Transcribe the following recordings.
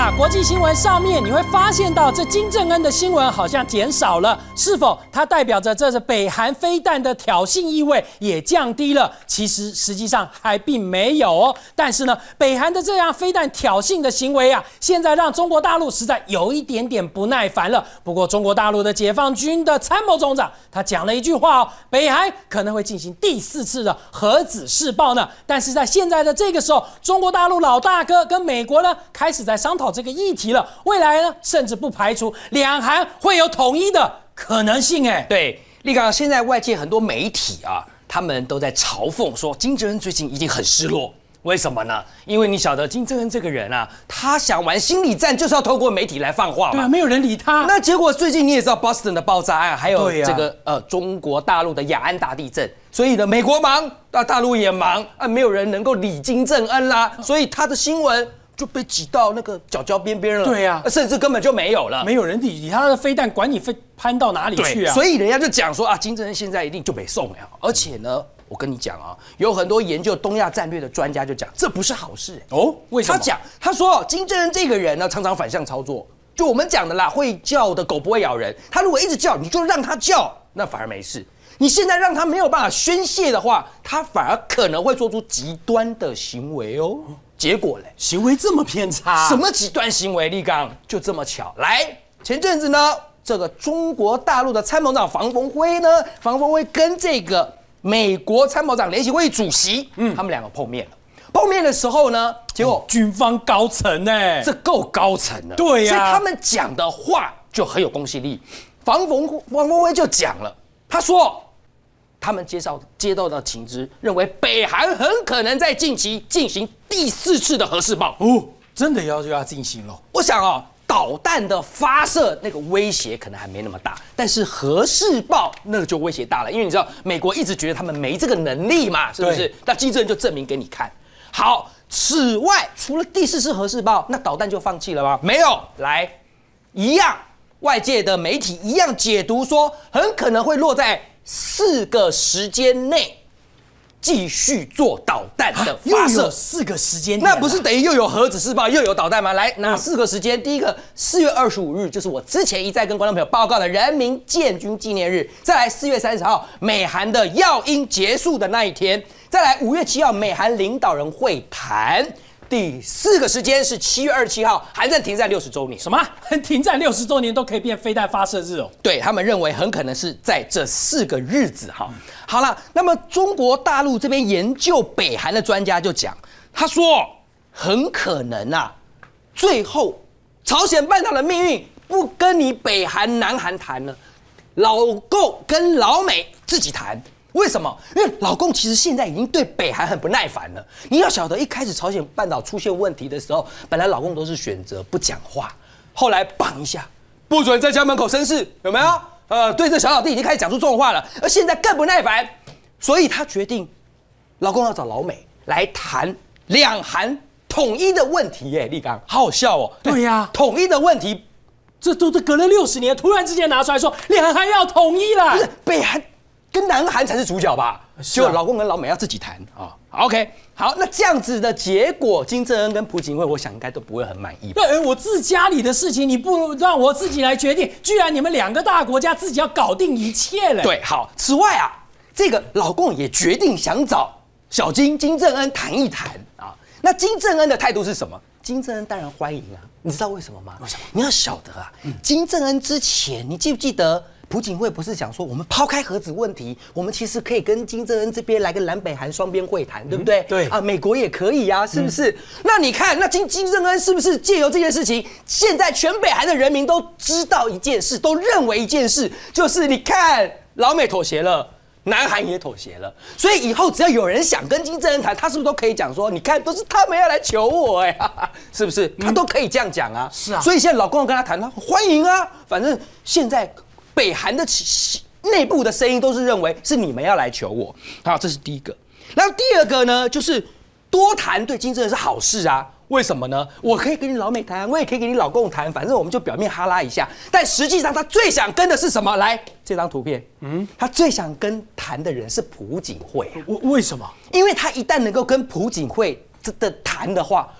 大国际新闻上面，你会发现到这金正恩的新闻好像减少了，是否它代表着这是北韩飞弹的挑衅意味也降低了？其实实际上还并没有哦。但是呢，北韩的这样飞弹挑衅的行为啊，现在让中国大陆实在有一点点不耐烦了。不过中国大陆的解放军的参谋总长他讲了一句话哦，北韩可能会进行第4次的核子试爆呢。但是在现在的这个时候，中国大陆老大哥跟美国呢开始在商讨这个议题了。未来呢，甚至不排除两韩会有统一的可能性。 对，立刚，现在外界很多媒体啊，他们都在嘲讽说金正恩最近一定很失落。为什么呢？因为你晓得金正恩这个人啊，他想玩心理战，就是要透过媒体来放话嘛。 对啊，没有人理他。 那结果最近你也知道 Boston 的爆炸案，还有这个中国大陆的雅安大地震，所以呢，美国忙，大陆也忙啊，没有人能够理金正恩啦，所以他的新闻就被挤到那个角边边了。 对呀， 甚至根本就没有了， 没有人理他的飞弹，管你攀到哪里去啊？ 所以人家就讲说啊，金正恩现在一定就没送了，而且呢。我跟你讲啊，有很多研究东亚战略的专家就讲，这不是好事哦。为什么？ 他说金正恩这个人呢，常常反向操作。就我们讲的啦，会叫的狗不会咬人。他如果一直叫，你就让他叫，那反而没事。你现在让他没有办法宣泄的话，他反而可能会做出极端的行为哦。结果嘞， 行为这么偏差？ 什么极端行为？立刚就这么巧，来前阵子呢，这个中国大陆的参谋长房峰辉跟这个美国参谋长联席会议主席，他们两个碰面了。碰面的时候呢，结果军方高层这够高层了。 对呀， 所以他们讲的话就很有公信力。房峰辉就讲了，他说他们接到的情资，认为北韩很可能在近期进行第4次的核试爆。 哦，真的就要进行了。 我想啊。导弹的发射那个威胁可能还没那么大，但是核试爆那个就威胁大了，因为你知道美国一直觉得他们没这个能力嘛，是不是？那金正恩就证明给你看。好，此外除了第4次核试爆，那导弹就放弃了吗？没有，来，一样，外界的媒体一样解读说，很可能会落在4个时间内。继续做导弹的发射， 又有4个时间点， 那不是等于又有核子试爆又有导弹吗？来，哪4个时间？第一个4月25日，就是我之前一再跟观众朋友报告的人民建军纪念日；再来4月30号，美韩的要因结束的那一天；再来5月7号，美韩领导人会谈。第4个时间是7月27号，韩战停战60周年。 什么？停战60周年都可以变飞弹发射日哦？ 对，他们认为很可能是在这4个日子哈。好了，那么中国大陆这边研究北韩的专家就讲，他说很可能啊，最后朝鲜半岛的命运不跟你北韩、南韩谈了，老共跟老美自己谈。为什么？因为老共其实现在已经对北韩很不耐烦了。你要晓得，一开始朝鲜半岛出现问题的时候，本来老共都是选择不讲话，后来绑一下，不准在家门口生事，有没有？对这小老弟已经开始讲出重话了，而现在更不耐烦，所以他决定，老共要找老美来谈两韩统一的问题。耶，立刚，好好笑哦。 对呀， 统一的问题， 这都隔了60年，突然之间拿出来说两韩要统一了， 不是北韩。跟南韩才是主角吧？就老共跟老美要自己谈啊。OK， 好，那这样子的结果，金正恩跟朴槿惠，我想应该都不会很满意吧？ 对，我自家里的事情，你不让我自己来决定，居然你们2个大国家自己要搞定一切了。 对，好。此外啊，这个老共也决定想找小金正恩谈一谈啊。那金正恩的态度是什么？金正恩当然欢迎啊。你知道为什么吗？为什么？你要晓得啊，金正恩之前，你记不记得？朴槿惠不是讲说，我们抛开核子问题，我们其实可以跟金正恩这边来个南北韩双边会谈，对不对？ 对啊，美国也可以啊，是不是？那你看，那金正恩是不是借由这件事情，现在全北韩的人民都知道一件事，都认为一件事，就是你看老美妥协了。南韩也妥协了，所以以后只要有人想跟金正恩谈，他是不是都可以讲说，你看都是他们要来求我是不是？他都可以这样讲啊。 是啊。 所以现在老公要跟他谈，他欢迎啊。反正现在北韩的内部的声音都是认为是你们要来求我。好，这是第一个。然后第二个呢，就是多谈对金正恩是好事啊。为什么呢？我可以跟你老美谈，我也可以跟你老共谈，反正我们就表面哈拉一下。但实际上，他最想跟的是什么？来，这张图片，他最想跟谈的人是朴槿惠啊。 为什么？ 因为他一旦能够跟朴槿惠的谈的话，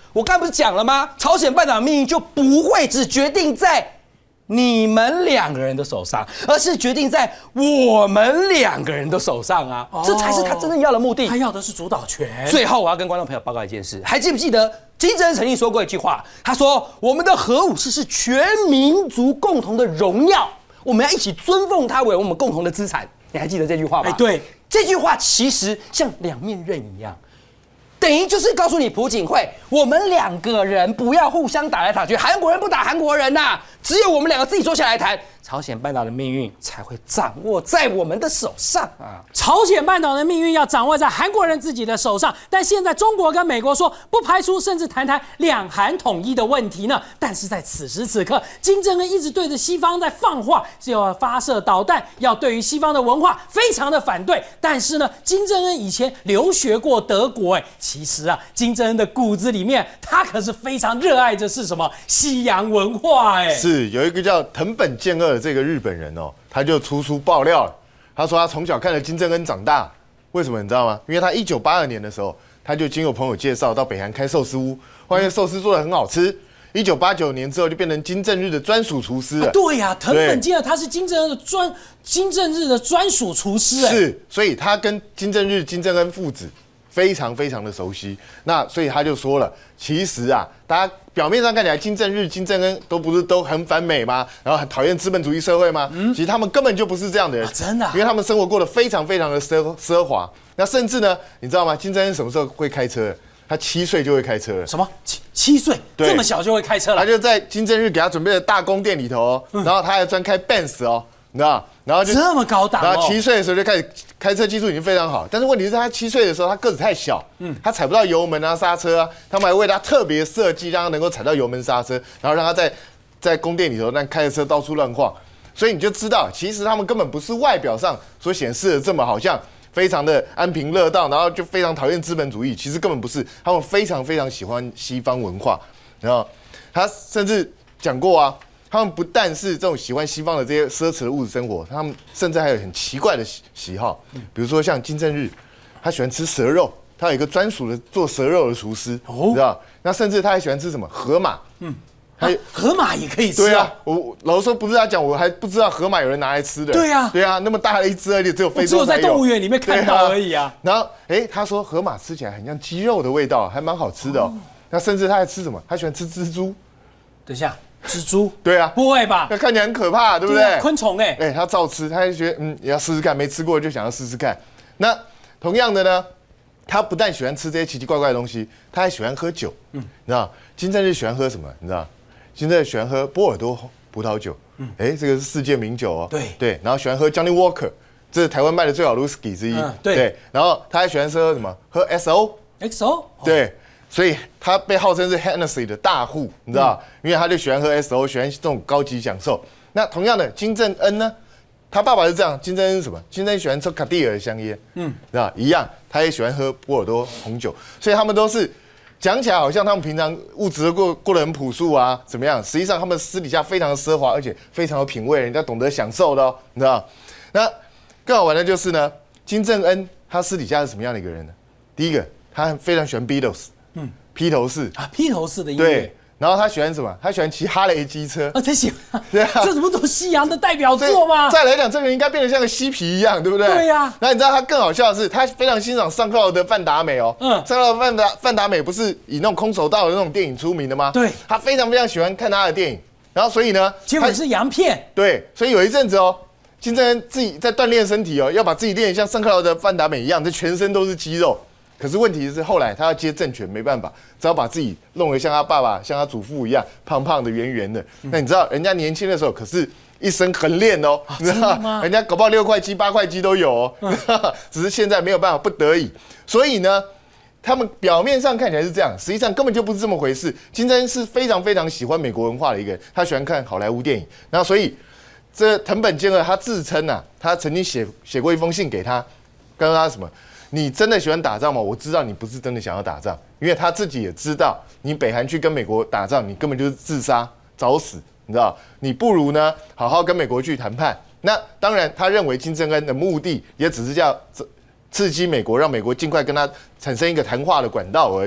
我刚才不是讲了吗？朝鲜半岛命运就不会只决定在你们2个人的手上，而是决定在我们2个人的手上啊！这才是他真正要的目的。 他要的是主导权。 最后，我要跟观众朋友报告一件事，还记不记得金正恩曾经说过一句话？他说：“我们的核武是全民族共同的荣耀，我们要一起尊奉它为我们共同的资产。”你还记得这句话吗？ 对， 这句话其实像2面刃一样。等于就是告诉你朴槿惠，我们2个人不要互相打来打去，韩国人不打韩国人呐，只有我们2个自己坐下来谈，朝鲜半岛的命运才会掌握在我们的手上啊！ 朝鲜半岛的命运要掌握在韩国人自己的手上，但现在中国跟美国说不排除甚至谈两韩统一的问题呢。但是在此时此刻，金正恩一直对着西方在放话，是要发射导弹，要对于西方的文化非常的反对。但是呢，金正恩以前留学过德国，其实啊，金正恩的骨子里面，他可是非常热爱的是什么西洋文化是有一个叫藤本健二的这个日本人哦，他就出书爆料了。他说他从小看着金正恩长大，为什么你知道吗？因为他1982年的时候，他就经有朋友介绍到北韩开寿司屋，发现寿司做得很好吃。1989年之后就变成金正日的专属厨师了。 对呀，藤本健二他是金正日的专属厨师是，所以他跟金正日、金正恩父子非常非常的熟悉。那所以他就说了，其实啊，大家表面上看起来金正日、金正恩不是都很反美吗？然后很讨厌资本主义社会吗？其实他们根本就不是这样的人， 真的， 因为他们生活过得非常非常的奢华。那甚至呢，你知道吗？金正恩什么时候会开车？他7岁就会开车了。 什么7岁？这么小就会开车了？ 他就在金正日给他准备的大宫殿里头然后他还专开 Benz 哦，你知道？然后就这么高档然后7岁的时候就开始开车，技术已经非常好。但是问题是，他7岁的时候他个子太小，他踩不到油门啊、刹车啊。他们还为他特别设计，让他能够踩到油门刹车，然后让他在宫殿里头那开着车到处乱晃。所以你就知道，其实他们根本不是外表上所显示的这么好像非常的安贫乐道，然后就非常讨厌资本主义。其实根本不是，他们非常非常喜欢西方文化。然后他甚至讲过啊。他们不但是这种喜欢西方的这些奢侈的物质生活，他们甚至还有很奇怪的喜好，比如说像金正日，他喜欢吃蛇肉，他有一个专属的做蛇肉的厨师，你知道？那甚至他还喜欢吃什么河马， 河马也可以吃。 对啊，我老实说不是他讲，我还不知道河马有人拿来吃的。 对啊， 对啊，那么大的一只，而且只有非洲才有， 只有在动物园里面看到而已啊。 然后他说河马吃起来很像鸡肉的味道，还蛮好吃的哦。那甚至他还吃什么？他喜欢吃蜘蛛。 等一下。蜘蛛？ 对啊， 不会吧？ 那看起来很可怕，对不对？ 昆虫他照吃，他就觉得也要试试看，没吃过就想要试试看。那同样的呢，他不但喜欢吃这些奇奇怪怪的东西，他还喜欢喝酒。你知道金正日喜欢喝什么？你知道金正日喜欢喝波尔多葡萄酒。这个是世界名酒哦。对，然后喜欢喝 Johnny Walker， 这是台湾卖的最好的 whisky 之一。对，然后他还喜欢喝什么？喝 XO。对。所以他被号称是 Hennessy 的大户，你知道因为他就喜欢喝 SO， 喜欢这种高级享受。那同样的，金正恩呢，他爸爸是这样，金正恩是什么？金正恩喜欢抽卡地尔香烟，知道一样，他也喜欢喝波尔多红酒。所以他们都是讲起来好像他们平常物质过得很朴素啊，怎么样？实际上他们私底下非常的奢华，而且非常有品味，人家懂得享受的哦，你知道？那更好玩的就是呢，金正恩他私底下是什么样的一个人呢？第一个，他非常喜欢 Beatles。披头士啊，披头士的音乐。 对，然后他喜欢什么？他喜欢骑哈雷机车。 他喜欢。对啊，这不都西洋的代表作吗？ 再来讲，这个人应该变得像个嬉皮一样，对不对？ 对呀。 那你知道他更好笑的是，他非常欣赏尚克劳的范达美哦。尚克劳的范达美不是以那种空手道的那种电影出名的吗？ 对。 他非常非常喜欢看他的电影，然后所以呢， 结果是洋片。 对，所以有一阵子哦，金正恩自己在锻炼身体哦，要把自己练得像尚克劳的范达美一样，这全身都是肌肉。可是问题是，后来他要接政权，没办法，只好把自己弄得像他爸爸、像他祖父一样，胖胖的、圆圆的。那你知道，人家年轻的时候可是一身横练哦，你知道吗？人家搞不好6块肌、8块肌都有哦，只是现在没有办法，不得已。所以呢，他们表面上看起来是这样，实际上根本就不是这么回事。金正恩是非常非常喜欢美国文化的一个人，他喜欢看好莱坞电影。然后所以这藤本健二他自称啊，他曾经写过一封信给他，告诉他什么？你真的喜欢打仗吗？我知道你不是真的想要打仗，因为他自己也知道，你北韩去跟美国打仗，你根本就是自杀找死，你知道？你不如呢，好好跟美国去谈判。那当然，他认为金正恩的目的也只是叫刺激美国，让美国尽快跟他产生一个谈话的管道而已。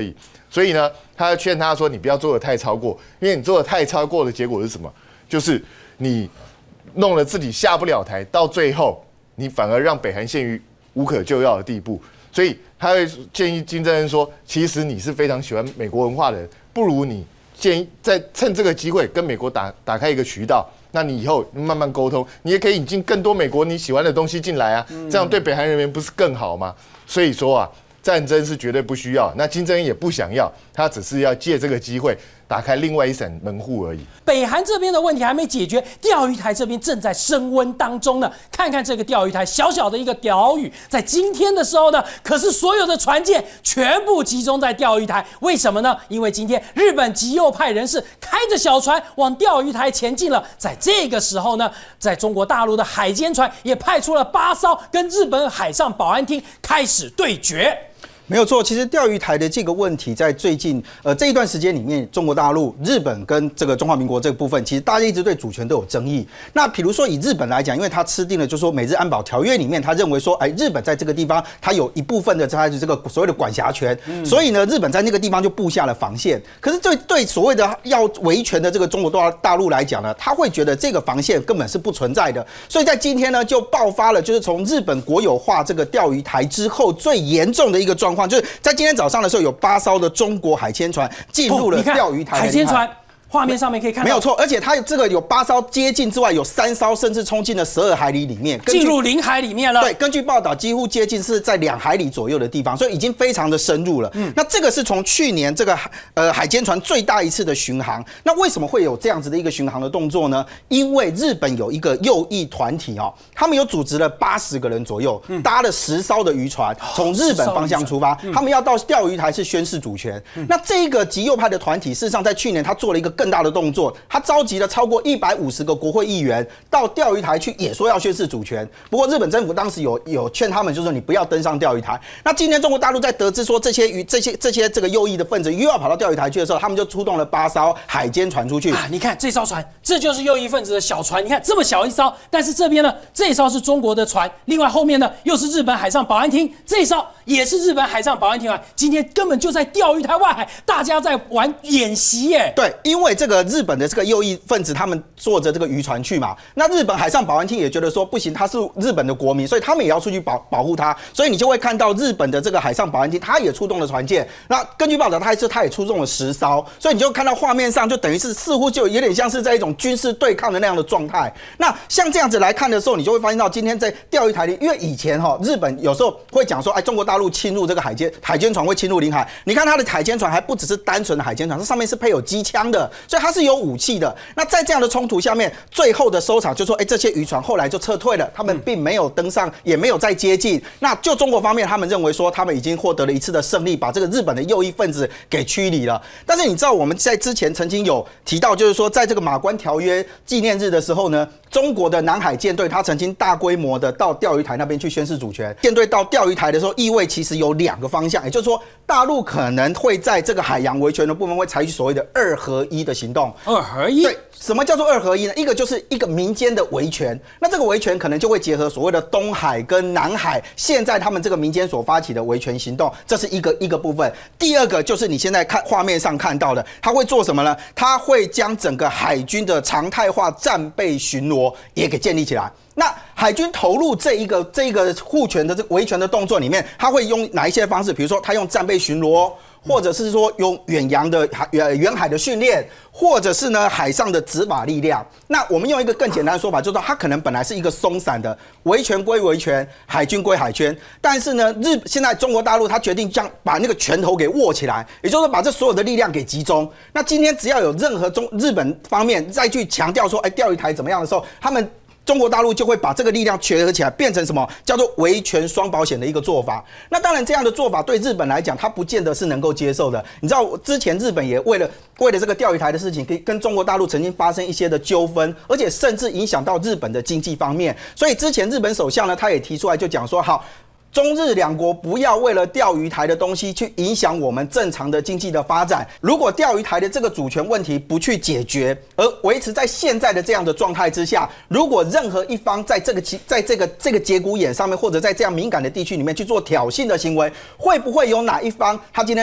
所以呢，他劝他说：“你不要做的太超过，因为你做的太超过的结果是什么？就是你弄了自己下不了台，到最后你反而让北韩陷于无可救药的地步。所以他会建议金正恩说：其实你是非常喜欢美国文化的人，不如你建议再趁这个机会跟美国打开一个渠道。”那你以后慢慢沟通，你也可以引进更多美国你喜欢的东西进来啊，这样对北韩人民不是更好吗？所以说啊，战争是绝对不需要，那金正恩也不想要，他只是要借这个机会打开另外一扇门户而已。 北韩这边的问题还没解决，钓鱼台这边正在升温当中呢。看看这个钓鱼台，小小的一个岛屿，在今天的时候呢，可是所有的船舰全部集中在钓鱼台。为什么呢？因为今天日本极右派人士开着小船往钓鱼台前进了。在这个时候呢，在中国大陆的海监船也派出了8艘，跟日本海上保安厅开始对决。 没有错，其实钓鱼台的这个问题，在最近这一段时间里面，中国大陆、日本跟这个中华民国这个部分，其实大家一直对主权都有争议。那比如说以日本来讲，因为他吃定了，就是说美日安保条约里面，他认为说，日本在这个地方，它有一部分的它的这个所谓的管辖权，所以呢，日本在那个地方就布下了防线。可是对所谓的要维权的这个中国大陆来讲呢，他会觉得这个防线根本是不存在的。所以在今天呢，就爆发了，就是从日本国有化这个钓鱼台之后最严重的一个状况。就是在今天早上的时候，有8艘的中国海监船进入了钓鱼台的海监船。画面上面可以看到， 没有错，而且它这个有8艘接近之外，有3艘甚至冲进了12海里里面， 进入领海里面了。 对，根据报道，几乎接近是在2海里左右的地方，所以已经非常的深入了。那这个是从去年这个海监船最大一次的巡航。那为什么会有这样子的一个巡航的动作呢？因为日本有一个右翼团体哦，他们有组织了80个人左右，搭了10艘的渔船，从日本方向出发，他们要到钓鱼台去宣示主权。那这个极右派的团体，事实上在去年他做了一个更大的动作，他召集了超过150个国会议员到钓鱼台去，也说要宣示主权。不过日本政府当时有劝他们，就是说你不要登上钓鱼台。那今天中国大陆在得知说这些这个右翼的分子又要跑到钓鱼台去的时候，他们就出动了8艘海监船出去。 你看这艘船，这就是右翼分子的小船。你看这么小一艘，但是这边呢，这艘是中国的船，另外后面呢又是日本海上保安厅，这艘也是日本海上保安厅啊。今天根本就在钓鱼台外海，大家在玩演习耶。 对，因为这个日本的这个右翼分子，他们坐着这个渔船去嘛，那日本海上保安厅也觉得说不行，他是日本的国民，所以他们也要出去保护他，所以你就会看到日本的这个海上保安厅，他也出动了船舰。那根据报道，他也出动了10艘，所以你就看到画面上就等于是似乎就有点像是在一种军事对抗的那样的状态。那像这样子来看的时候，你就会发现到今天在钓鱼台里，因为以前日本有时候会讲说，中国大陆侵入这个海监船会侵入领海，你看它的海监船还不只是单纯的海监船，它上面是配有机枪的，所以它是有武器的。那在这样的冲突下面，最后的收场就说，这些渔船后来就撤退了，他们并没有登上，也没有再接近。那就中国方面，他们认为说，他们已经获得了一次的胜利，把这个日本的右翼分子给驱离了。但是你知道，我们在之前曾经有提到，就是说，在这个马关条约纪念日的时候呢，中国的南海舰队它曾经大规模的到钓鱼台那边去宣示主权。舰队到钓鱼台的时候，意味其实有2个方向，也就是说，大陆可能会在这个海洋维权的部分会采取所谓的2合1的行动。 2合1， 对，什么叫做2合1呢？一个就是一个民间的维权，那这个维权可能就会结合所谓的东海跟南海，现在他们这个民间所发起的维权行动，这是一个部分。第二个就是你现在看画面上看到的，他会做什么呢？他会将整个海军的常态化战备巡逻也给建立起来。那海军投入这一个护权的这个维权的动作里面，他会用哪一些方式？比如说，他用战备巡逻，或者是说用远洋的远海的训练，或者是呢海上的执法力量。那我们用一个更简单的说法，就是说它可能本来是一个松散的，维权归维权，海军归海军，但是呢现在中国大陆他决定把那个拳头给握起来，也就是说把这所有的力量给集中。那今天只要有任何日本方面再去强调说，钓鱼台怎么样的时候，他们中国大陆就会把这个力量结合起来，变成什么叫做维权双保险的一个做法。那当然，这样的做法对日本来讲，它不见得是能够接受的。你知道，之前日本也为了这个钓鱼台的事情，跟中国大陆曾经发生一些的纠纷，而且甚至影响到日本的经济方面。所以之前日本首相呢，他也提出来就讲说，好，中日2国不要为了钓鱼台的东西去影响我们正常的经济的发展。如果钓鱼台的这个主权问题不去解决，而维持在现在的这样的状态之下，如果任何一方在这个节骨眼上面，或者在这样敏感的地区里面去做挑衅的行为，会不会有哪一方他今天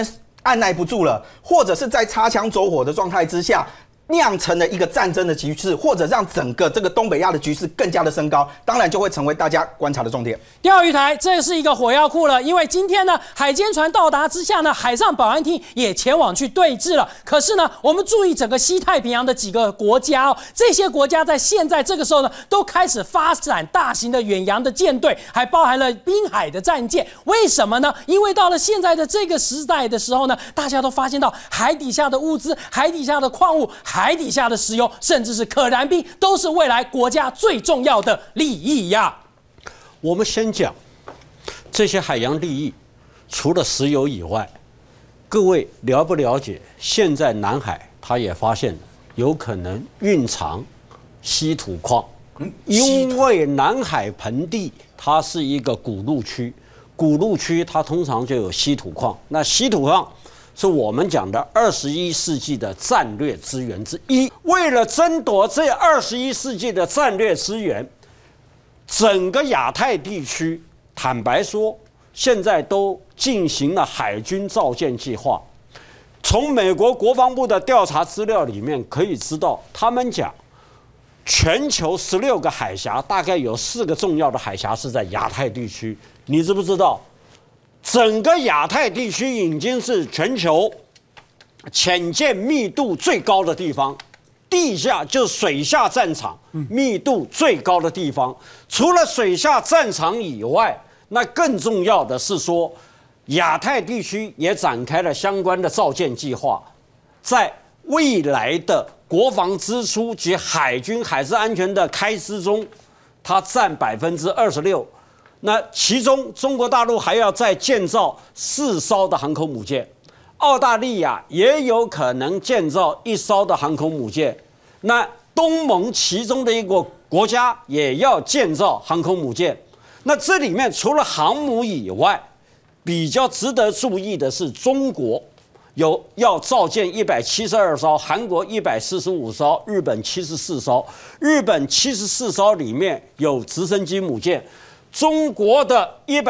按耐不住了，或者是在擦枪走火的状态之下，酿成了一个战争的局势，或者让整个这个东北亚的局势更加的升高，当然就会成为大家观察的重点。 钓鱼台这是一个火药库了，因为今天呢，海监船到达之下呢，海上保安厅也前往去对峙了。可是呢，我们注意整个西太平洋的几个国家哦，这些国家在现在这个时候呢，都开始发展大型的远洋的舰队，还包含了滨海的战舰。为什么呢？因为到了现在的这个时代的时候呢，大家都发现到海底下的物资、海底下的矿物、海底下的石油，甚至是可燃冰，都是未来国家最重要的利益呀。 我们先讲这些海洋利益，除了石油以外，各位了不了解？现在南海它也发现了有可能蕴藏稀土矿，因为南海盆地它是一个古陆区，古陆区它通常就有稀土矿，那稀土矿是我们讲的21世纪的战略资源之一。为了争夺这21世纪的战略资源，整个亚太地区，坦白说，现在都进行了海军造舰计划。从美国国防部的调查资料里面可以知道，他们讲全球16个海峡，大概有4个重要的海峡是在亚太地区。你知不知道？整个亚太地区已经是全球潜舰密度最高的地方，地下就是水下战场密度最高的地方。除了水下战场以外，那更重要的是说，亚太地区也展开了相关的造舰计划，在未来的国防支出及海军海事安全的开支中，它占26%。那其中，中国大陆还要再建造4艘的航空母舰，澳大利亚也有可能建造1艘的航空母舰。那东盟其中的一个国家也要建造航空母舰。那这里面除了航母以外，比较值得注意的是，中国要造舰172艘，韩国145艘，日本74艘。日本74艘里面有直升机母舰。中国的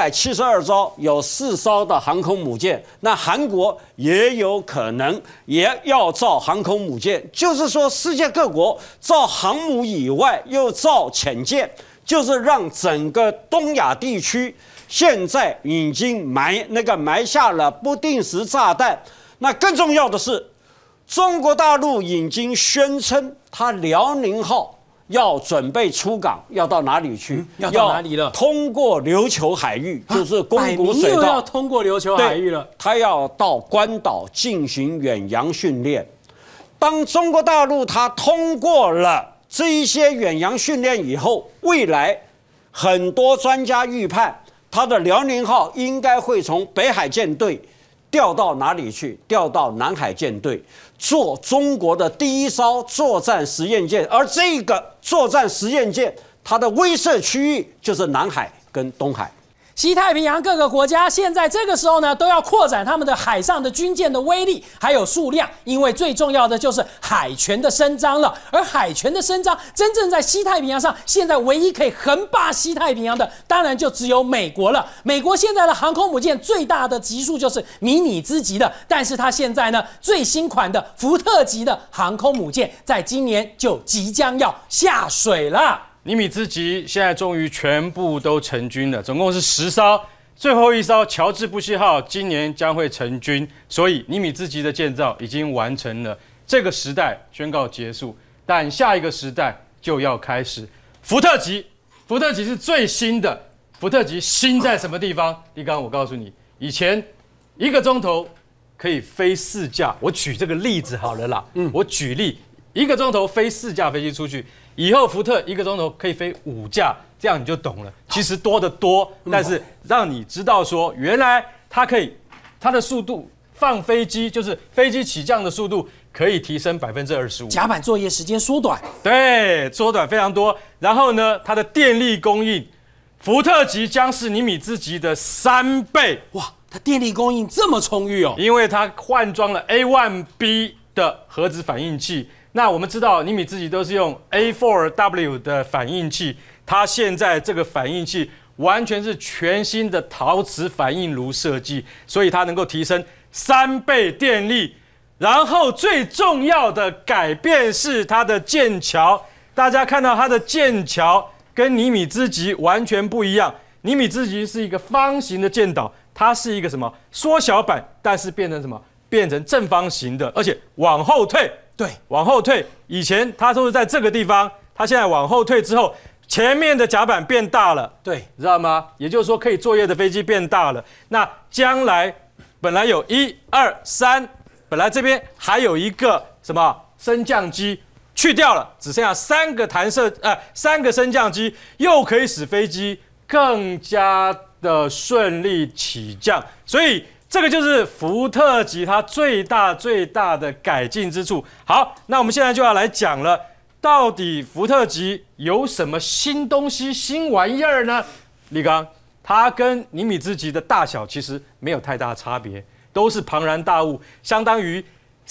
172艘有4艘的航空母舰，那韩国也有可能也要造航空母舰，就是说世界各国造航母以外又造潜舰，就是让整个东亚地区现在已经埋下了不定时炸弹。那更重要的是，中国大陆已经宣称它辽宁号要准备出港，要到哪里去？ 要到哪里了？ 通过琉球海域，就是宫古水道， 要通过琉球海域了。 他要到关岛进行远洋训练。当中国大陆它通过了这一些远洋训练以后，未来很多专家预判，它的辽宁号应该会从北海舰队调到哪里去？调到南海舰队，做中国的第1艘作战实验舰。而这个作战实验舰，它的威慑区域就是南海跟东海。 西太平洋各个国家现在这个时候呢，都要扩展他们的海上的军舰的威力还有数量，因为最重要的就是海权的伸张了。而海权的伸张，真正在西太平洋上，现在唯一可以横霸西太平洋的，当然就只有美国了。美国现在的航空母舰最大的级数就是迷你之级的，但是它现在呢，最新款的福特级的航空母舰，在今年就即将要下水了。 尼米兹级现在终于全部都成军了，总共是10艘，最后1艘乔治布希号今年将会成军，所以尼米兹级的建造已经完成了，这个时代宣告结束，但下一个时代就要开始。福特级是最新的，福特级新在什么地方？立刚，我告诉你，以前1个钟头可以飞4架，我举这个例子好了啦，我举例，1个钟头飞4架飞机出去。以后福特1个钟头可以飞5架，这样你就懂了。其实多得多，但是让你知道说，原来它的速度放飞机就是飞机起降的速度可以提升25%， 甲板作业时间缩短， 对，缩短非常多。然后呢，它的电力供应，福特级将是尼米兹级的3倍。 哇，它电力供应这么充裕哦， 因为它换装了 A1B 的核子反应器。那我们知道，尼米兹级都是用 A4W 的反应器，它现在这个反应器完全是全新的陶瓷反应炉设计，所以它能够提升 3倍电力。然后最重要的改变是它的剑桥，大家看到它的剑桥跟尼米兹级完全不一样。尼米兹级是一个方形的剑岛，它是一个什么缩小版，但是变成什么？变成正方形的，而且往后退。 对， 往后退。以前它都是在这个地方，它现在往后退之后，前面的甲板变大了。 对， 知道吗？也就是说，可以作业的飞机变大了。那将来本来有1、2、3。本来这边还有一个什么升降机去掉了，只剩下3个升降机，又可以使飞机更加的顺利起降。所以这个就是福特级它最大的改进之处。好，那我们现在就要来讲了，到底福特级有什么新东西、新玩意儿呢？立刚，它跟尼米兹级的大小其实没有太大差别。都是庞然大物，相当于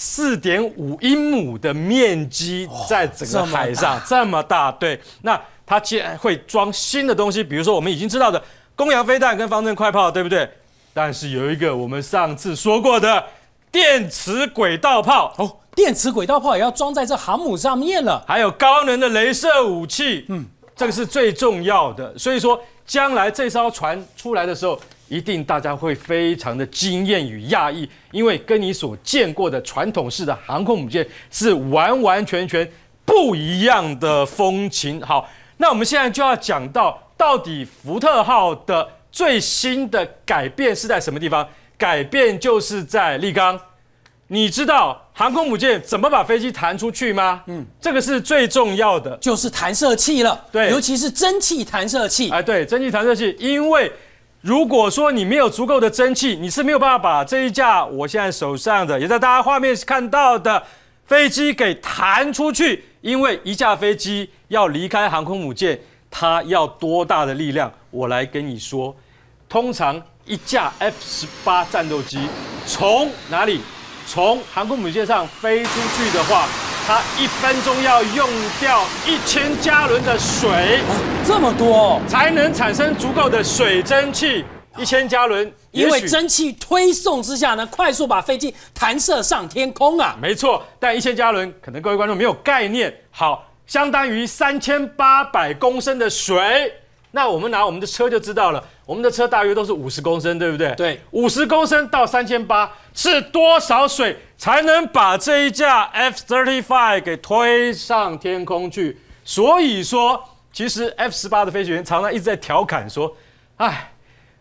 4.5英亩的面积，在整个海上这么大。对，那它既然会装新的东西，比如说我们已经知道的公羊飞弹跟方阵快炮，对不对？但是有一个我们上次说过的电磁轨道炮哦，电磁轨道炮也要装在这航母上面了， 还有高能的雷射武器，这个是最重要的。所以说，将来这艘船出来的时候，一定大家会非常的惊艳与讶异，因为跟你所见过的传统式的航空母舰是完全不一样的风情。好，那我们现在就要讲到底福特号的最新的改变是在什么地方？改变就是在立刚，你知道航空母舰怎么把飞机弹出去吗？这个是最重要的， 就是弹射器了。 对， 尤其是蒸汽弹射器。 对，蒸汽弹射器，因为如果说你没有足够的蒸汽，你是没有办法把这一架我现在手上的，也在大家画面看到的飞机给弹出去。因为一架飞机要离开航空母舰，它要多大的力量？我来跟你说，通常一架 F-18战斗机从哪里？从航空母舰上飞出去的话，它1分钟要用掉1000加仑的水， 这么多， 才能产生足够的水蒸气。1000加仑， 因为蒸汽推送之下呢，快速把飞机弹射上天空啊。 没错，但1000加仑可能各位观众没有概念。好，相当于3800公升的水。那我们拿我们的车就知道了，我们的车大约都是50公升，对不对？ 对 ，50公升到3800是多少水才能把这一架 F-35给推上天空去？所以说，其实 F-18的飞行员常常一直在调侃说：“哎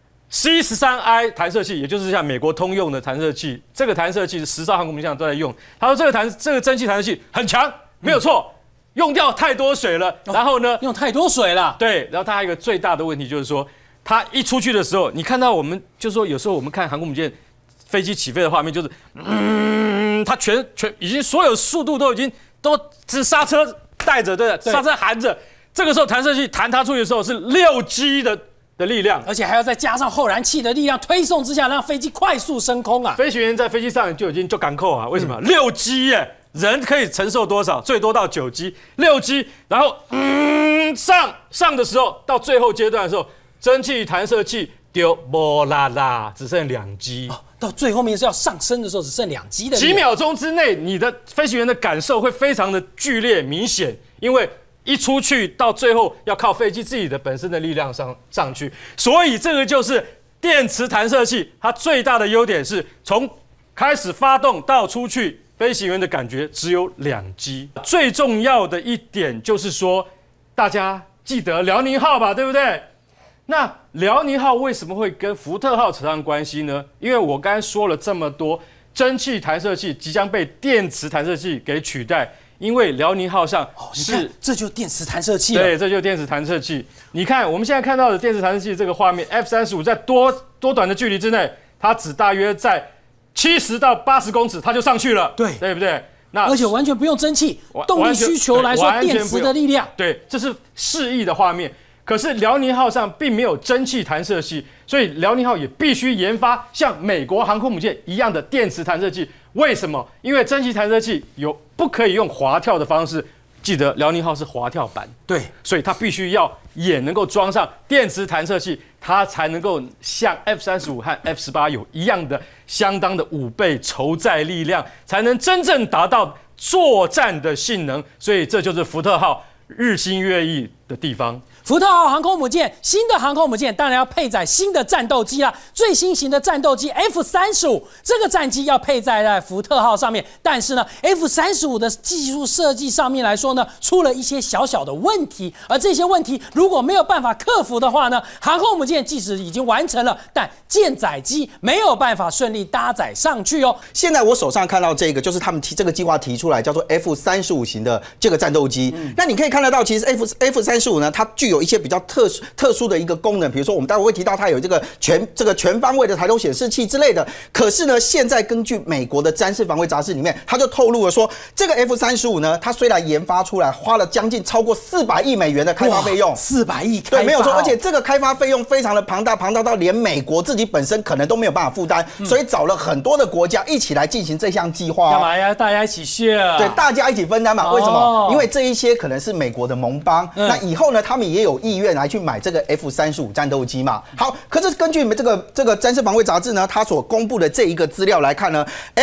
，C-13I 弹射器，也就是像美国通用的弹射器，这个弹射器是10艘航空母舰上都在用。他说这个蒸汽弹射器很强，没有错。”用掉太多水了，然后呢？ 用太多水了。 对，然后它还有一个最大的问题就是说，它一出去的时候，你看到我们就是说，有时候我们看航空母舰飞机起飞的画面，就是它全已经所有速度都是刹车带着，对，刹车含着。这个时候弹射器弹它出去的时候是6G 的力量， 而且还要再加上后燃器的力量推送之下，让飞机快速升空啊！ 飞行员在飞机上就已经就赶扣啊，为什么？6G 耶！人可以承受多少？最多到9G、6G， 然后上的时候，到最后阶段的时候，蒸汽弹射器丢波啦啦，只剩2G。 到最后面是要上升的时候，只剩2G 的。 几秒钟之内，你的飞行员的感受会非常的剧烈明显，因为一出去到最后要靠飞机自己的本身的力量上去，所以这个就是电磁弹射器它最大的优点是从开始发动到出去。飞行员的感觉只有2G。最重要的一点就是说，大家记得辽宁号吧，对不对？那辽宁号为什么会跟福特号扯上关系呢？因为我刚才说了这么多，蒸汽弹射器即将被电磁弹射器给取代，因为辽宁号上这就是电磁弹射器了。 对，这就是电磁弹射器。你看我们现在看到的电磁弹射器这个画面 ，F-35在多短的距离之内，它只大约在70到80公尺，它就上去了，对不对？那而且完全不用蒸汽，动力需求来说，电磁的力量， 对，这是示意的画面。可是辽宁号上并没有蒸汽弹射器，所以辽宁号也必须研发像美国航空母舰一样的电磁弹射器。为什么？因为蒸汽弹射器不可以用滑跳的方式记得辽宁号是滑跳板， 对， 所以它必须要也能够装上电磁弹射器，它才能够像 F-35和 F-18有一样的相当的5倍筹载力量，才能真正达到作战的性能。所以这就是福特号日新月异的地方。 福特号航空母舰，新的航空母舰当然要配载新的战斗机啦。最新型的战斗机 F-35，这个战机要配载在福特号上面。但是呢 ，F-35的技术设计上面来说呢，出了一些小小的问题。而这些问题如果没有办法克服的话呢，航空母舰即使已经完成了，但舰载机没有办法顺利搭载上去哦。 现在我手上看到这个，就是他们这个计划提出来，叫做 F-35型的这个战斗机。那你可以看得到，其实 F-35呢，它具有一些比较特殊的一个功能，比如说我们待会会提到它有这个全方位的抬头显示器之类的。可是呢，现在根据美国的《战事防卫杂志》里面，它就透露了说，这个 F-35呢，它虽然研发出来花了将近超过400亿美元的开发费用 ，400亿开发， 对，没有错，而且这个开发费用非常的庞大到连美国自己本身可能都没有办法负担，所以找了很多的国家一起来进行这项计划。 干嘛呀？大家一起 share， 对，大家一起分担嘛。为什么？因为这一些可能是美国的盟邦，那以后呢，他们也有意愿来去买这个 F-35战斗机嘛。好，可是根据这个《战事防卫杂志》呢，它所公布的这一个资料来看呢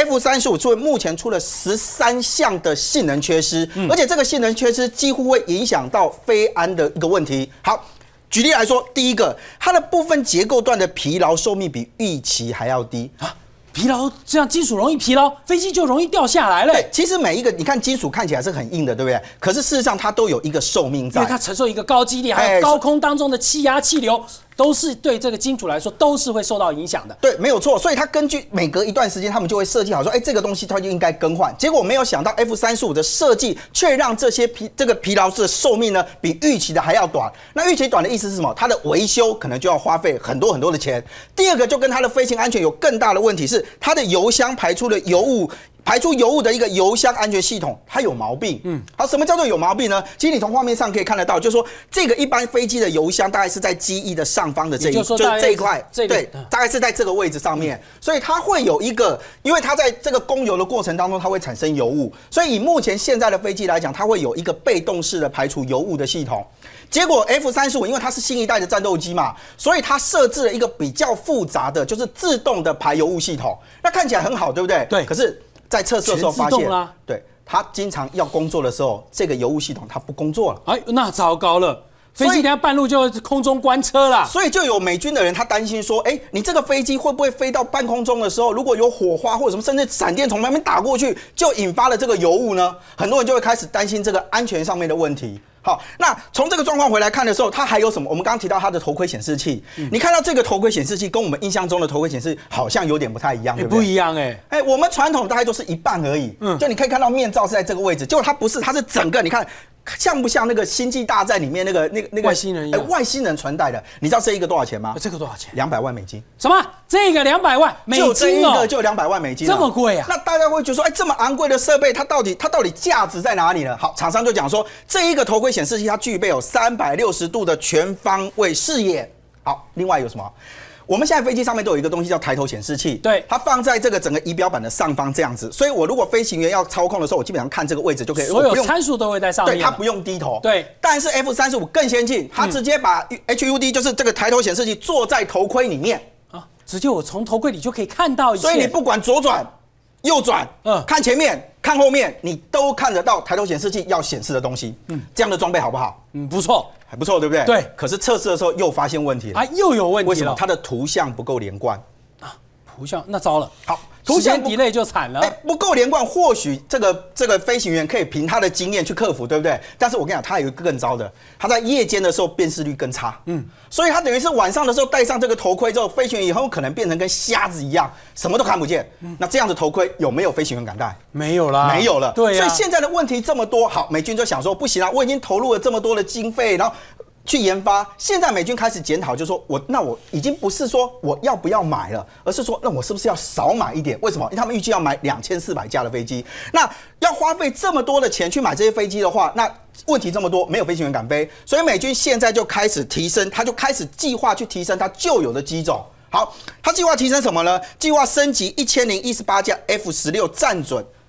，F-35目前出了13项的性能缺失，而且这个性能缺失几乎会影响到飞安的一个问题。好。举例来说，第一个，它的部分结构段的疲劳寿命比预期还要低啊。 疲劳，这样金属容易疲劳，飞机就容易掉下来了。 对，其实每一个你看金属看起来是很硬的，对不对？可是事实上它都有一个寿命在， 因为它承受一个高激力，还有高空当中的气压、气流。都是对这个金属来说都是会受到影响的。 对，没有错。所以它根据每隔一段时间，他们就会设计好说，这个东西它就应该更换。结果没有想到 F-35的设计却让这些疲劳的寿命呢比预期的还要短。那预期短的意思是什么？它的维修可能就要花费很多的钱。第二个就跟它的飞行安全有更大的问题是，它的油箱排出的油污。排出油污的一个油箱安全系统，它有毛病。好，什么叫做有毛病呢？其实你从画面上可以看得到，就是说这个一般飞机的油箱大概是在机翼的上方的这一块，对，大概是在这个位置上面，所以它会有一个，因为它在这个供油的过程当中，它会产生油污，所以以目前现在的飞机来讲，它会有一个被动式的排除油污的系统。结果 F-35因为它是新一代的战斗机嘛，所以它设置了一个比较复杂的，就是自动的排油污系统。那看起来很好，对不对？ 对。 可是在测试的时候发现，对，它经常要工作的时候，这个油污系统它不工作了。 哎，那糟糕了。飞机等下半路就空中关车啦， 所以就有美军的人他担心说，你这个飞机会不会飞到半空中的时候，如果有火花或者什么，甚至闪电从旁边打过去，就引发了这个油雾呢？很多人就会开始担心这个安全上面的问题。好，那从这个状况回来看的时候，它还有什么？我们刚刚提到它的头盔显示器，你看到这个头盔显示器跟我们印象中的头盔显示好像有点不太一样，对不对？ 不一样我们传统大概都是一半而已，就你可以看到面罩是在这个位置，结果它不是，它是整个，你看。像不像那个《星际大战》里面那个外星人一样？ 外星人传带的，你知道这一个多少钱吗？ 这个多少钱 ？200万美金。 什么？这个200万美金哦？ 就这一个就200万美金， 这么贵啊？ 那大家会觉得说，这么昂贵的设备，它到底价值在哪里呢？好，厂商就讲说，这一个头盔显示器它具备有360度的全方位视野。好，另外有什么？我们现在飞机上面都有一个东西叫抬头显示器， 对， 它放在这个整个仪表板的上方这样子，所以我如果飞行员要操控的时候，我基本上看这个位置就可以， 所有参数都会在上面， 对，它不用低头， 对。 但是 F-35更先进，它直接把 HUD 就是这个抬头显示器做在头盔里面啊，直接我从头盔里就可以看到一切， 所以你不管左转、右转，看前面、看后面，你都看得到抬头显示器要显示的东西，这样的装备好不好？ 不错。 还不错，对不对？ 对。 可是测试的时候又发现问题了啊，又有问题了。 为什么？它的图像不够连贯啊，图像那糟了。 好， 图像delay就惨了。 不够连贯，或许这个飞行员可以凭他的经验去克服，对不对？但是我跟你讲，他有一个更糟的，他在夜间的时候辨识率更差。所以他等于是晚上的时候戴上这个头盔之后，飞行员以后可能变成跟瞎子一样，什么都看不见。那这样的头盔有没有飞行员敢戴？ 没有啦， 没有了。 对呀。 所以现在的问题这么多，好，美军就想说不行啊，我已经投入了这么多的经费，然后去研发。现在美军开始检讨，就说我已经不是说我要不要买了，而是说那我是不是要少买一点？为什么？因为他们预计要买2400架的飞机，那要花费这么多的钱去买这些飞机的话，那问题这么多，没有飞行员敢飞，所以美军现在就开始提升，他就开始计划去提升他旧有的机种。好，他计划提升什么呢？计划升级1018架 F-16战准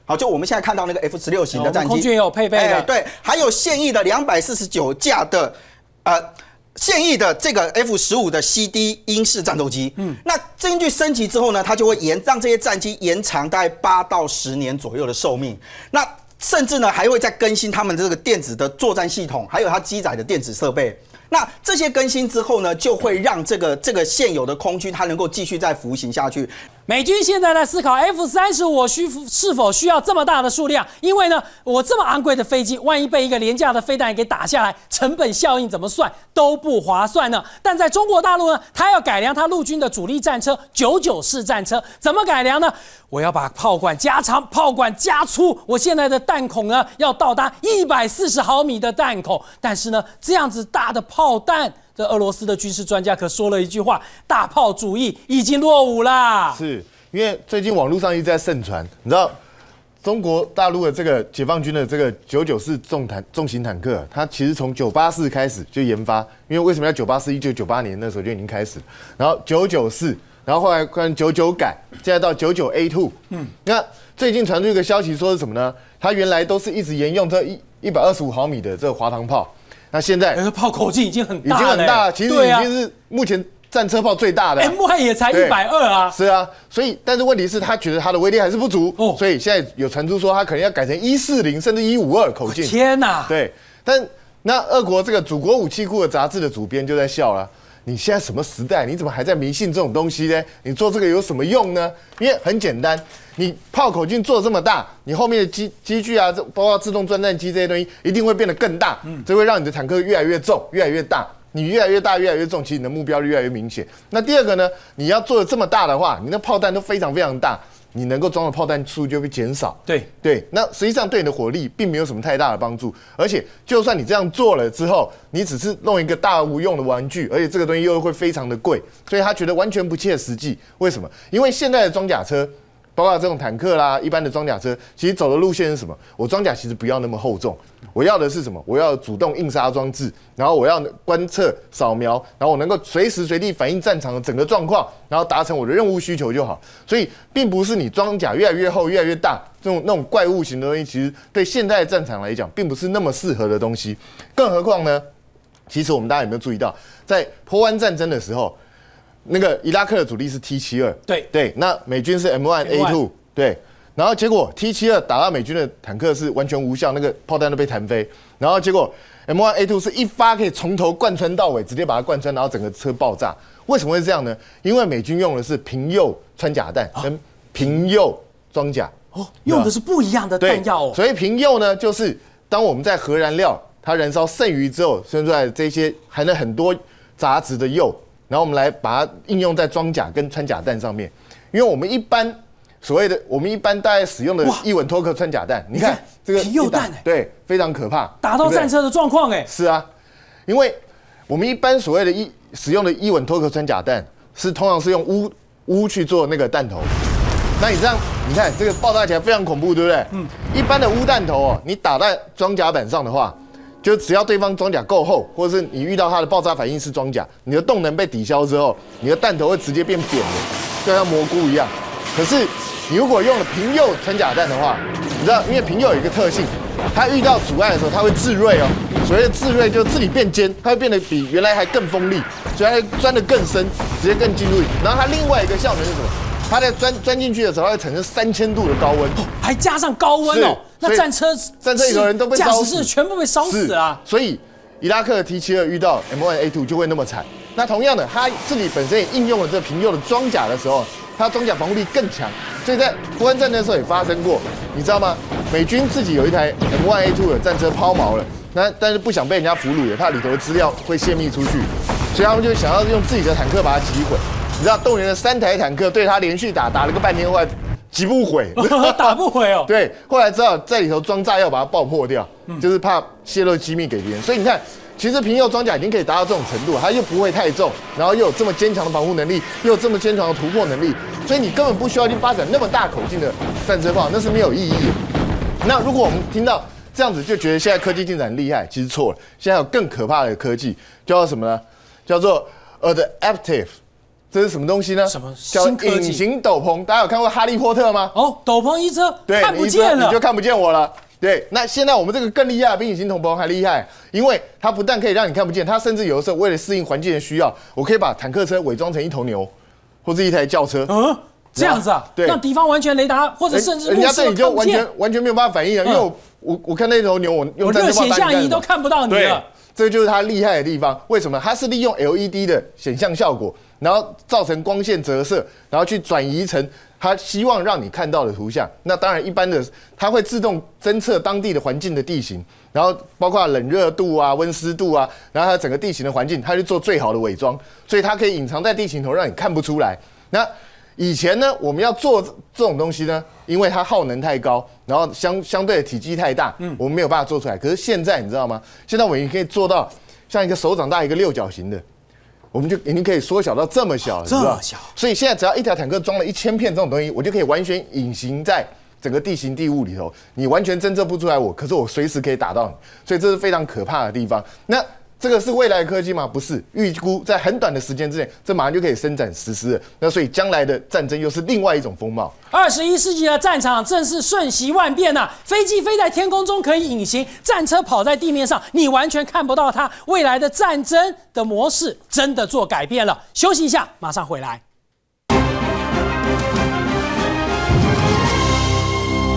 好，就我们现在看到那个 F-16型的战机， 空军也有配备的， 对，还有现役的249架的现役的这个 F-15的 CD 鹰式战斗机，那根据升级之后呢，它就会让这些战机延长大概8到10年左右的寿命。那甚至呢，还会再更新他们这个电子的作战系统，还有它机载的电子设备。那这些更新之后呢，就会让这个现有的空军它能够继续再服刑下去。 美军现在在思考 F-35是否需要这么大的数量，因为呢，我这么昂贵的飞机，万一被一个廉价的飞弹给打下来，成本效应怎么算都不划算呢。但在中国大陆呢，它要改良它陆军的主力战车99式战车，怎么改良呢？我要把炮管加长，炮管加粗，我现在的弹孔呢要到达140毫米的弹孔，但是呢，这样子大的炮弹。这俄罗斯的军事专家可说了一句话：大炮主义已经落伍啦。 是因为最近网络上一直在盛传，你知道中国大陆的这个解放军的这个99式重型坦克，它其实从984开始就研发，因为为什么要984？1998年那时候就已经开始，然后994，然后后来看99改，现在到99A2。那最近传出一个消息说是什么呢？它原来都是一直沿用这125毫米的这个滑膛炮。那现在炮口径已经很大了， 已经很大了，其实已经是目前战车炮最大的。 M1 也才120啊。 是啊，所以但是问题是，他觉得它的威力还是不足，所以现在有传出说他可能要改成140甚至152口径。 天哪！ 对，但那俄国这个祖国武器库的杂志的主编就在笑了。你现在什么时代？你怎么还在迷信这种东西呢？你做这个有什么用呢？因为很简单，你炮口径做这么大，你后面的机具啊，包括自动装弹机这些东西，一定会变得更大，这会让你的坦克越来越重，越来越大。你越来越大，越来越重，其实你的目标就越来越明显。那第二个呢，你要做的这么大的话，你的炮弹都非常非常大。你能够装的炮弹数就会减少，对，那实际上对你的火力并没有什么太大的帮助，而且就算你这样做了之后，你只是弄一个大无用的玩具，而且这个东西又会非常的贵，所以他觉得完全不切实际。为什么？因为现在的装甲车，包括这种坦克啦，一般的装甲车，其实走的路线是什么？我装甲其实不要那么厚重，我要的是什么？我要主动印刷装置，然后我要观测、扫描，然后我能够随时随地反映战场的整个状况，然后达成我的任务需求就好。所以，并不是你装甲越来越厚、越来越大那种怪物型的东西，其实对现代的战场来讲，并不是那么适合的东西。更何况呢？其实我们大家有没有注意到，在波湾战争的时候？那个伊拉克的主力是 T72，对，那美军是 M1A2，对，然后结果 T72打到美军的坦克是完全无效，那个炮弹都被弹飞，然后结果 M1A2是一发可以从头贯穿到尾，直接把它贯穿，然后整个车爆炸。为什么会这样呢？因为美军用的是平铀穿甲弹跟平铀装甲， 用的是不一样的弹药哦。 所以平铀呢，就是当我们在核燃料它燃烧剩余之后生出来的这些含了很多杂质的铀。然后我们来把它应用在装甲跟穿甲弹上面，因为我们一般大概使用的伊稳托克穿甲弹，你看这个皮铀弹， 对，非常可怕， 打到战车的状况， 是啊，因为我们一般所谓的使用的伊稳托克穿甲弹通常是用钨去做那个弹头，那你这样你看这个爆炸起来非常恐怖，对不对？一般的钨弹头你打在装甲板上的话。就只要对方装甲够厚，或者是你遇到它的爆炸反应式装甲，你的动能被抵消之后，你的弹头会直接变扁的，就像蘑菇一样。可是你如果用了平铀穿甲弹的话，你知道，因为平铀有一个特性，它遇到阻碍的时候，它会自锐哦。所谓的自锐，就是自己变尖，它会变得比原来还更锋利，所以它会钻得更深，直接更进入。然后它另外一个效能是什么？它在钻进去的时候，它会产生3000度的高温， 还加上高温哦。那战车里头人都被烧死， 驾驶室全部被烧死了。 所以伊拉克的 T72遇到 M1A2就会那么惨。那同样的，它自己本身也应用了这平铀的装甲的时候，它装甲防护力更强。所以在波湾战争的时候也发生过，你知道吗？美军自己有一台 M1A2的战车抛锚了，但是不想被人家俘虏，也怕里头的资料会泄密出去，所以他们就想要用自己的坦克把它击毁。你知道动员了3台坦克对他连续打了个半天，后来击不毁， 打不毁哦。 对，后来只好在里头装炸药把它爆破掉，就是怕泄露机密给别人。所以你看，其实平铀装甲已经可以达到这种程度，它又不会太重，然后又有这么坚强的防护能力，又有这么坚强的突破能力，所以你根本不需要去发展那么大口径的战车炮，那是没有意义的。那如果我们听到这样子就觉得现在科技进展很厉害，其实错了。现在有更可怕的科技，叫做什么呢？叫做 adaptive 这是什么东西呢？ 什么叫新科技隐形斗篷？大家有看过《哈利波特》吗？ 哦，斗篷一遮， 对， 看不见了你就。看不见我了。对，那现在我们这个更厉害，比隐形斗篷还厉害，因为它不但可以让你看不见，它甚至有的时候为了适应环境的需要，我可以把坦克车伪装成一头牛，或是一台轿车。 嗯，这样子啊， 对让敌方完全雷达或者甚至目视人家对你就都看不见， 完全没有办法反应啊，因为我看那头牛，我用我热显像仪都看不到你对了。， 这就是它厉害的地方。为什么？它是利用 LED 的显像效果，然后造成光线折射，然后去转移成它希望让你看到的图像。那当然，一般的它会自动侦测当地的环境的地形，然后包括冷热度啊、温湿度啊，然后它整个地形的环境，它去做最好的伪装，所以它可以隐藏在地形头，让你看不出来。那以前呢，我们要做这种东西呢，因为它耗能太高，然后相对的体积太大，我们没有办法做出来。可是现在你知道吗？现在我们也可以做到像一个手掌大一个六角形的，我们就已经可以缩小到这么小了， 这么你知道小。 所以现在只要一台坦克装了1000片这种东西，我就可以完全隐形在整个地形地物里头，你完全侦测不出来我，可是我随时可以打到你，所以这是非常可怕的地方。那这个是未来的科技吗？不是，预估在很短的时间之内，这马上就可以生产实施了。那所以将来的战争又是另外一种风貌。 21世纪的战场正是瞬息万变呐、飞机飞在天空中可以隐形，战车跑在地面上，你完全看不到它。未来的战争的模式真的做改变了。休息一下，马上回来。